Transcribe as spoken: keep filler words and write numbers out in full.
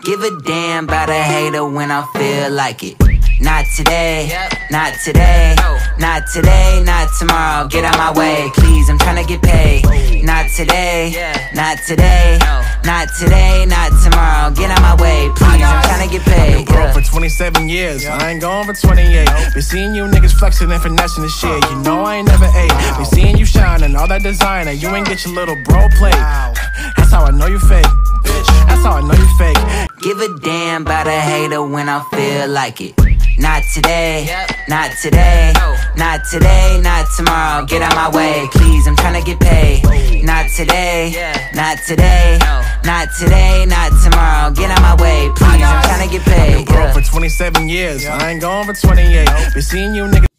Give a damn about a hater when I feel like it. Not today, not today, not today, not tomorrow. Get out my way, please, I'm tryna get paid. Not today, not today, not today, not tomorrow. Get out my way, please, I'm tryna get paid. I've been broke for twenty-seven years, I ain't going for twenty-eight. Been seeing you niggas flexing and finessing the shit. You know I ain't never ate. Been seeing you shining, all that designer. You ain't get your little bro plate. That's how I know you fake, bitch. That's how I know you fake. Give a damn about a hater when I feel like it. Not today, not today, not today, not tomorrow. Get out my way, please, I'm tryna get paid. Not today, not today, not today, not tomorrow. Get out my way, please, I'm tryna get paid. I've been broke for twenty-seven years, I ain't going for twenty-eight. Been seeing you niggas